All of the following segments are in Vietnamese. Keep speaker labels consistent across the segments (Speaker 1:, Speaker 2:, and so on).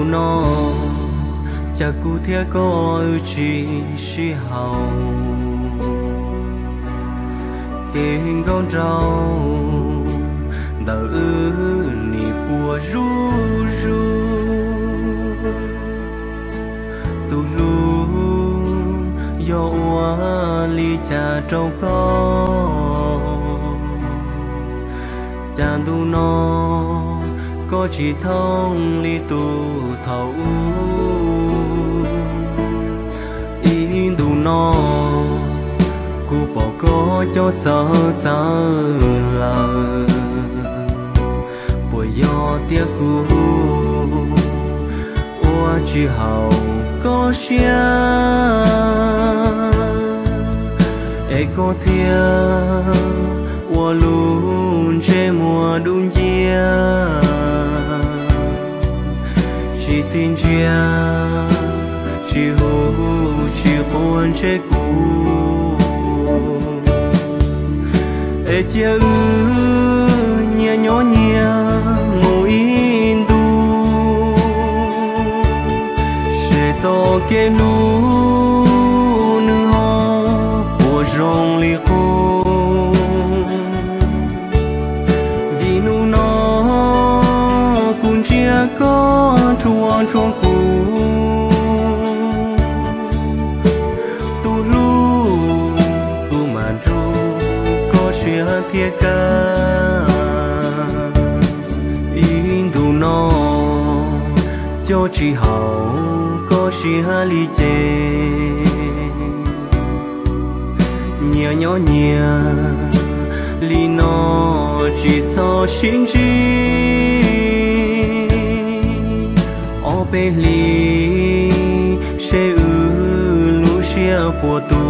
Speaker 1: nó cha cụ thiê có chỉ si hậu kê con trâu đỡ nỉ bùa ru ru tu lu yo li cha trâu cha tu nó có chỉ thông li tu thấu in tu nó cụ bỏ có cho chờ là buổi gió tiếc cụ ua chỉ hậu có xia e có thia ua luôn che mùa đun chia chỉ tin chia chỉ hú chỉ buồn che cũ e chia nhẹ nhỏ nhẹ mùi in du sẽ cho cái lú nữ ho của rong li cô vì nu nó cũng chia có chuông chuông cũ tu lu cu màn tru có chia thiê ca in tu nó cho chỉ hậu có chia li chê nhẹ nhỏ nhẹ li nó chỉ cho xin chi ô bê li sẽ lu xia bùa tu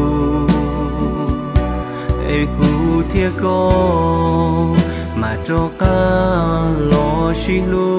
Speaker 1: e cụ thiê có mà cho ca lo xi lu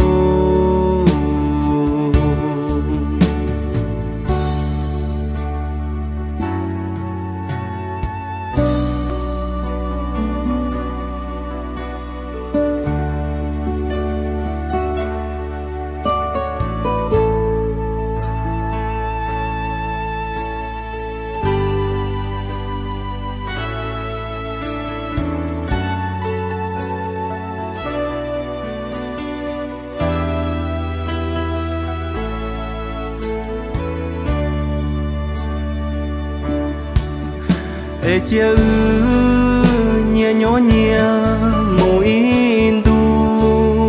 Speaker 1: e chia nhẹ nhỏ nhẹ mùi in du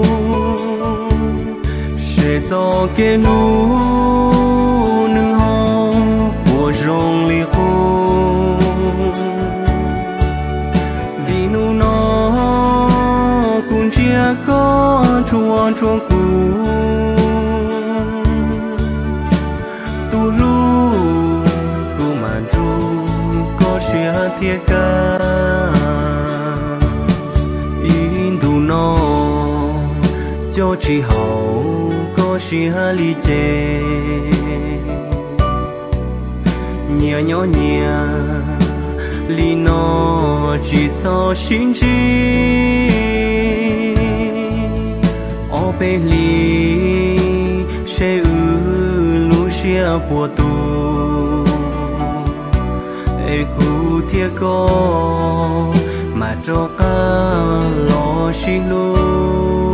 Speaker 1: sẽ cho cái lú nữ ho của rong li cô vì nu nó cũng chia có chuông chuông cũ tu lu cu màn tru chia thiê ca in tu nó cho chỉ hậu có chia li chê nhẹ nhỏ nhẹ li nó chỉ cho xin chi ô bê li sẽ lu xia bùa tu e cụ thiê có mà cho ca lo xi lu